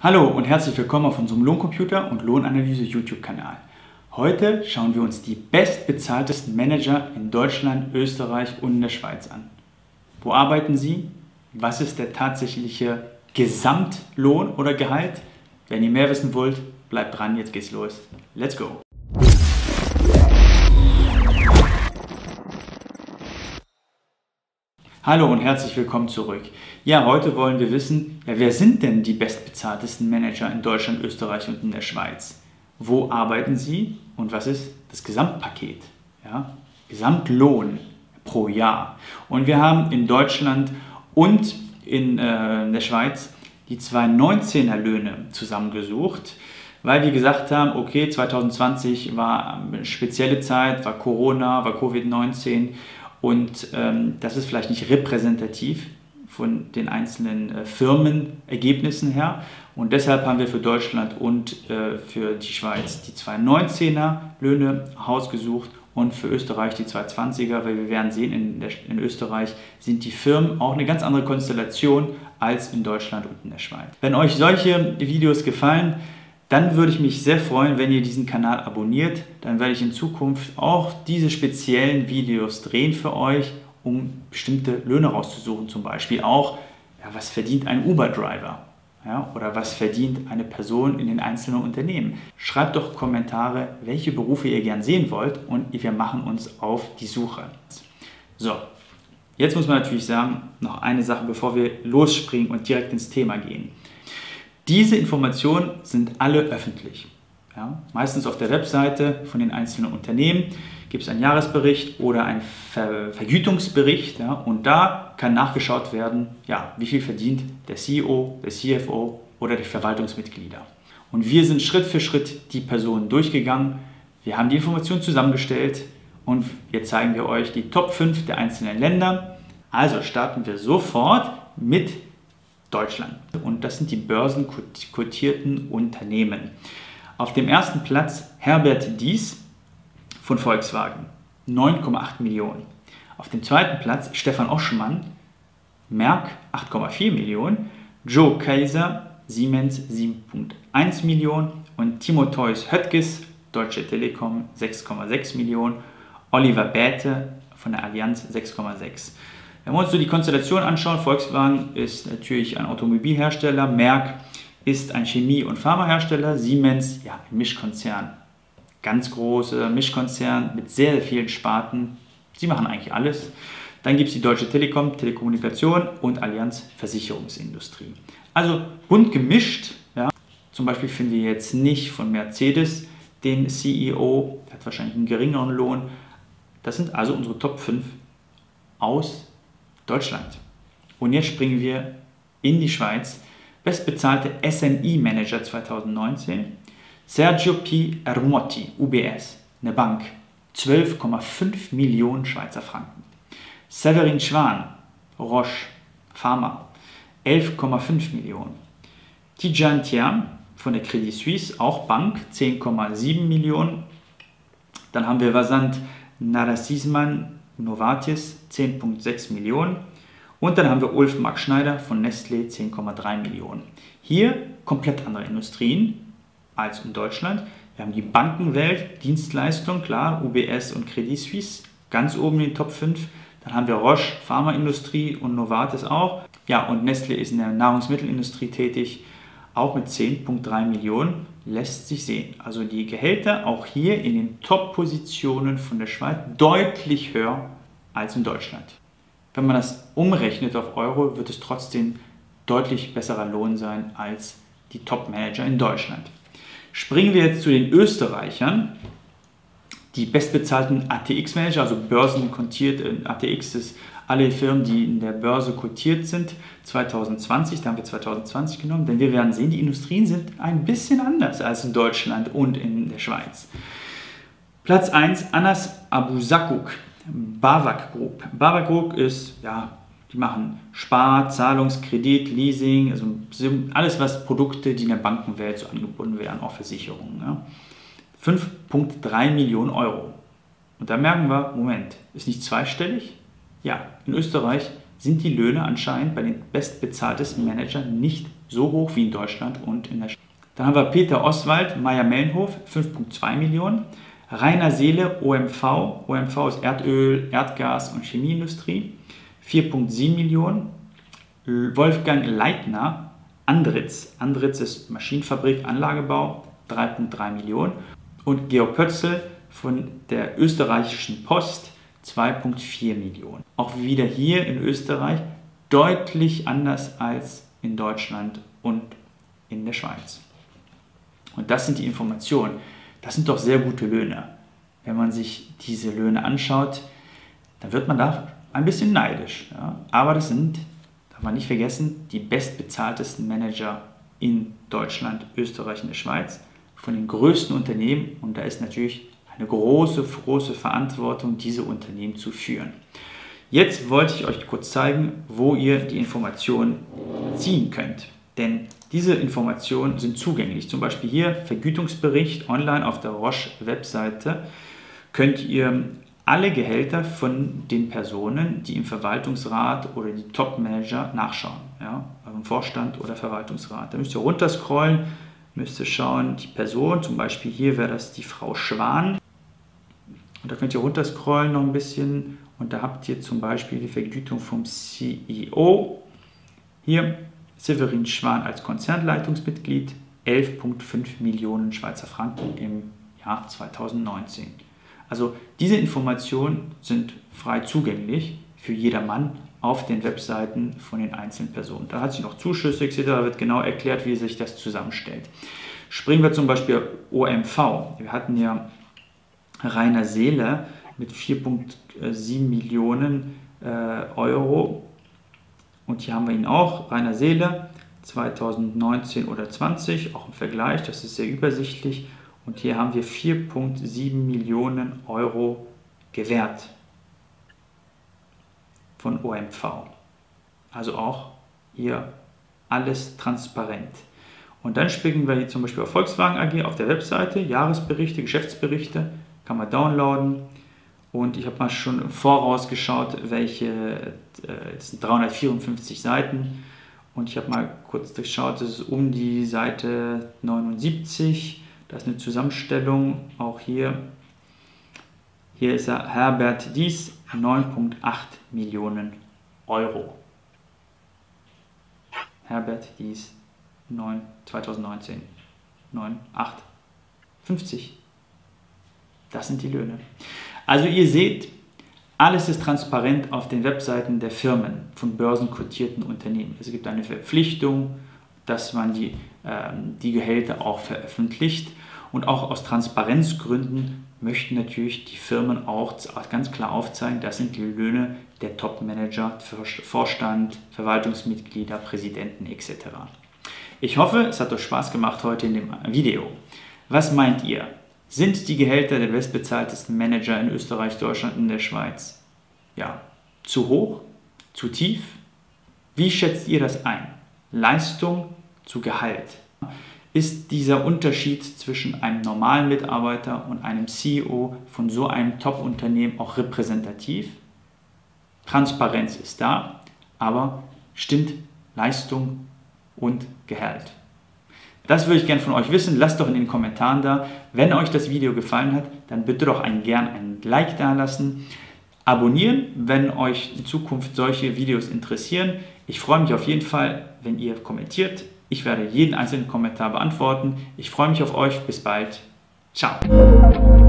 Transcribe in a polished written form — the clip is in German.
Hallo und herzlich willkommen auf unserem Lohncomputer und Lohnanalyse YouTube-Kanal. Heute schauen wir uns die bestbezahltesten Manager in Deutschland, Österreich und in der Schweiz an. Wo arbeiten sie? Was ist der tatsächliche Gesamtlohn oder Gehalt? Wenn ihr mehr wissen wollt, bleibt dran, jetzt geht's los. Let's go! Hallo und herzlich willkommen zurück. Ja, heute wollen wir wissen, wer sind denn die bestbezahltesten Manager in Deutschland, Österreich und in der Schweiz? Wo arbeiten sie und was ist das Gesamtpaket? Ja, Gesamtlohn pro Jahr. Und wir haben in Deutschland und in der Schweiz die 2019er Löhne zusammengesucht, weil wir gesagt haben, okay, 2020 war eine spezielle Zeit, war Corona, war Covid-19 und das ist vielleicht nicht repräsentativ von den einzelnen Firmenergebnissen her. Und deshalb haben wir für Deutschland und für die Schweiz die 2019er Löhne ausgesucht und für Österreich die 2020er, weil wir werden sehen, in Österreich sind die Firmen auch eine ganz andere Konstellation als in Deutschland und in der Schweiz. Wenn euch solche Videos gefallen, dann würde ich mich sehr freuen, wenn ihr diesen Kanal abonniert. Dann werde ich in Zukunft auch diese speziellen Videos drehen für euch, um bestimmte Löhne rauszusuchen. Zum Beispiel auch, ja, was verdient ein Uber-Driver? Ja, oder was verdient eine Person in den einzelnen Unternehmen? Schreibt doch Kommentare, welche Berufe ihr gern sehen wollt und wir machen uns auf die Suche. So, jetzt muss man natürlich sagen, noch eine Sache, bevor wir losspringen und direkt ins Thema gehen. Diese Informationen sind alle öffentlich. Ja, meistens auf der Webseite von den einzelnen Unternehmen gibt es einen Jahresbericht oder einen Vergütungsbericht, ja, und da kann nachgeschaut werden, ja, wie viel verdient der CEO, der CFO oder die Verwaltungsmitglieder. Und wir sind Schritt für Schritt die Personen durchgegangen, wir haben die Informationen zusammengestellt und jetzt zeigen wir euch die Top 5 der einzelnen Länder. Also starten wir sofort mit Deutschland. Und das sind die börsenkotierten Unternehmen. Auf dem ersten Platz Herbert Diess von Volkswagen, 9,8 Millionen. Auf dem zweiten Platz Stefan Oschmann, Merck, 8,4 Millionen. Joe Kaiser, Siemens, 7,1 Millionen. Und Timotheus Höttges, Deutsche Telekom, 6,6 Millionen. Oliver Bäte von der Allianz, 6,6. Wenn wir uns so die Konstellation anschauen, Volkswagen ist natürlich ein Automobilhersteller, Merck ist ein Chemie- und Pharmahersteller, Siemens, ja, ein Mischkonzern, ganz großer Mischkonzern mit sehr, sehr vielen Sparten, sie machen eigentlich alles. Dann gibt es die Deutsche Telekom, Telekommunikation und Allianz Versicherungsindustrie. Also bunt gemischt, ja. Zum Beispiel finden wir jetzt nicht von Mercedes den CEO, der hat wahrscheinlich einen geringeren Lohn. Das sind also unsere Top 5 aus Deutschland. Und jetzt springen wir in die Schweiz. Bestbezahlte SMI-Manager 2019. Sergio P. Ermotti, UBS, eine Bank, 12,5 Millionen Schweizer Franken. Severin Schwan, Roche, Pharma, 11,5 Millionen. Tidjane Thiam von der Credit Suisse, auch Bank, 10,7 Millionen. Dann haben wir Vasant Narasimhan, Novartis, 10,6 Millionen. Und dann haben wir Ulf Mark Schneider von Nestlé, 10,3 Millionen. Hier komplett andere Industrien als in Deutschland. Wir haben die Bankenwelt, Dienstleistung, klar, UBS und Credit Suisse, ganz oben in den Top 5. Dann haben wir Roche, Pharmaindustrie und Novartis auch. Ja, und Nestlé ist in der Nahrungsmittelindustrie tätig, auch mit 10,3 Millionen. Lässt sich sehen. Also die Gehälter auch hier in den Top-Positionen von der Schweiz deutlich höher als in Deutschland. Wenn man das umrechnet auf Euro, wird es trotzdem deutlich besserer Lohn sein als die Top-Manager in Deutschland. Springen wir jetzt zu den Österreichern. Die bestbezahlten ATX-Manager, also börsenkotiert, ATX ist alle Firmen, die in der Börse kotiert sind, 2020, da haben wir 2020 genommen, denn wir werden sehen, die Industrien sind ein bisschen anders als in Deutschland und in der Schweiz. Platz 1, Anas Abusakuk, BAWAG Group. BAWAG Group ist, ja, die machen Spar-, Zahlungs-, Kredit-, Leasing, also alles, was Produkte, die in der Bankenwelt so angebunden werden, auch Versicherungen. Ja. 5,3 Millionen Euro. Und da merken wir, Moment, ist nicht zweistellig? Ja, in Österreich sind die Löhne anscheinend bei den bestbezahltesten Managern nicht so hoch wie in Deutschland und in der Schweiz. Dann haben wir Peter Oswald, Mayr-Melnhof, 5,2 Millionen. Rainer Seele, OMV. OMV ist Erdöl, Erdgas und Chemieindustrie, 4,7 Millionen. Wolfgang Leitner, Andritz. Andritz ist Maschinenfabrik, Anlagebau, 3,3 Millionen. Und Georg Pötzl von der österreichischen Post, 2,4 Millionen. Auch wieder hier in Österreich deutlich anders als in Deutschland und in der Schweiz. Und das sind die Informationen. Das sind doch sehr gute Löhne. Wenn man sich diese Löhne anschaut, dann wird man da ein bisschen neidisch. Ja? Aber das sind, darf man nicht vergessen, die bestbezahltesten Manager in Deutschland, Österreich und der Schweiz, von den größten Unternehmen. Und da ist natürlich eine große Verantwortung, diese Unternehmen zu führen. Jetzt wollte ich euch kurz zeigen, wo ihr die Informationen ziehen könnt. Denn diese Informationen sind zugänglich. Zum Beispiel hier Vergütungsbericht online auf der Roche-Webseite könnt ihr alle Gehälter von den Personen, die im Verwaltungsrat oder die Top-Manager nachschauen. Ja, im Vorstand oder Verwaltungsrat. Da müsst ihr runterscrollen, müsst ihr schauen, die Person, zum Beispiel hier wäre das die Frau Schwan. Und da könnt ihr runterscrollen noch ein bisschen und da habt ihr zum Beispiel die Vergütung vom CEO. Hier Severin Schwan als Konzernleitungsmitglied, 11,5 Millionen Schweizer Franken im Jahr 2019. Also diese Informationen sind frei zugänglich für jedermann auf den Webseiten von den einzelnen Personen. Da hat sich noch Zuschüsse etc. Da wird genau erklärt, wie sich das zusammenstellt. Springen wir zum Beispiel OMV. Wir hatten ja Rainer Seele mit 4,7 Millionen Euro. Und hier haben wir ihn auch, Rainer Seele, 2019 oder 20, auch im Vergleich, das ist sehr übersichtlich. Und hier haben wir 4,7 Millionen Euro gewährt von OMV. Also auch hier alles transparent. Und dann springen wir hier zum Beispiel auf Volkswagen AG auf der Webseite, Jahresberichte, Geschäftsberichte, kann man downloaden. Und ich habe mal schon im Voraus geschaut, welche, das sind 354 Seiten. Und ich habe mal kurz durchschaut, das ist um die Seite 79. Da ist eine Zusammenstellung, auch hier. Hier ist er, Herbert Dies, 9,8 Millionen Euro. Herbert Dies, 2019, 9,850. Das sind die Löhne. Also ihr seht, alles ist transparent auf den Webseiten der Firmen von börsenkotierten Unternehmen. Es gibt eine Verpflichtung, dass man die Gehälter auch veröffentlicht. Und auch aus Transparenzgründen möchten natürlich die Firmen auch ganz klar aufzeigen, das sind die Löhne der Top-Manager, Vorstand, Verwaltungsmitglieder, Präsidenten etc. Ich hoffe, es hat euch Spaß gemacht heute in dem Video. Was meint ihr? Sind die Gehälter der bestbezahltesten Manager in Österreich, Deutschland und der Schweiz zu hoch, zu tief? Wie schätzt ihr das ein? Leistung zu Gehalt. Ist dieser Unterschied zwischen einem normalen Mitarbeiter und einem CEO von so einem Top-Unternehmen auch repräsentativ? Transparenz ist da, aber stimmt Leistung und Gehalt? Das würde ich gerne von euch wissen. Lasst doch in den Kommentaren da. Wenn euch das Video gefallen hat, dann bitte doch gern ein Like da lassen. Abonnieren, wenn euch in Zukunft solche Videos interessieren. Ich freue mich auf jeden Fall, wenn ihr kommentiert. Ich werde jeden einzelnen Kommentar beantworten. Ich freue mich auf euch. Bis bald. Ciao.